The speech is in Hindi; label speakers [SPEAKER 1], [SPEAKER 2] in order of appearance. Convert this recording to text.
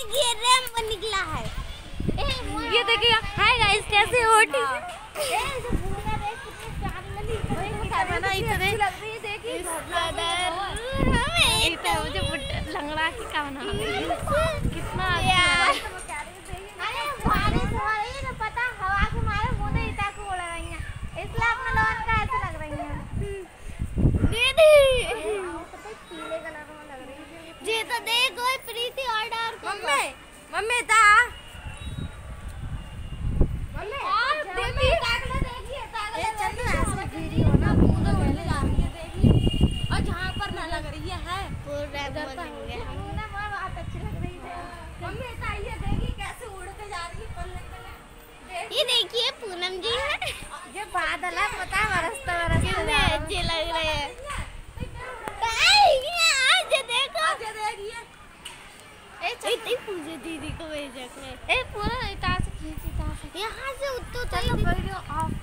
[SPEAKER 1] ये रैम निकला है।
[SPEAKER 2] ये देखिए, हाय गाइस, कैसे हो? मुझे लंगड़ा की का बना कितना
[SPEAKER 1] पता हवा के मारे मुझे इता को उड़ रही है, इसलिए अपना लॉन का ऐसे लग रही है। दीदी पीले कलर में लग रही है जी। तो देखो प्रीति ऑर्डर मम्मी मम्मी ता मम्मी देखिए ये चंदू ऐसे वीडियो ना पूरा होने जा रही है। देखिए और जहां पर ना लग रही है पूरा बनेंगे ना। बहुत अच्छी लग रही है मम्मी ता। ये देखिए कैसे उड़ते जा रही है पल्ले पल्ले। ये देखिए पूनम जी है, ये बादल है पता बरसता कितने अच्छे लग रहे हैं। देखो पूजे दीदी को भेजा ए पूरा इतार से खींच, इतार से यहाँ से उत्तो चलो वीडियो ऑफ